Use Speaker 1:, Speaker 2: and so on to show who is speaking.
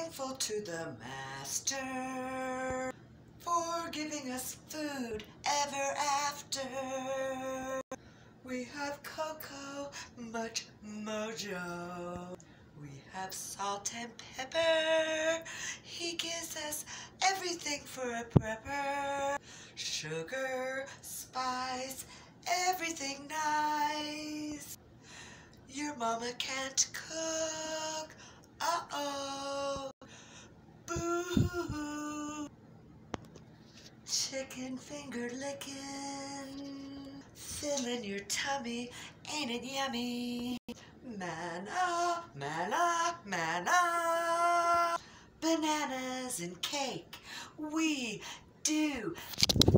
Speaker 1: thankful to the Master for giving us food ever after. We have cocoa, much mojo. We have salt and pepper. He gives us everything for a prepper. Sugar, spice, everything nice. Your mama can't cook. Uh-oh. Boo-hoo. Chicken finger licking, filling your tummy, ain't it yummy? Manna, manna, manna. Bananas and cake, we do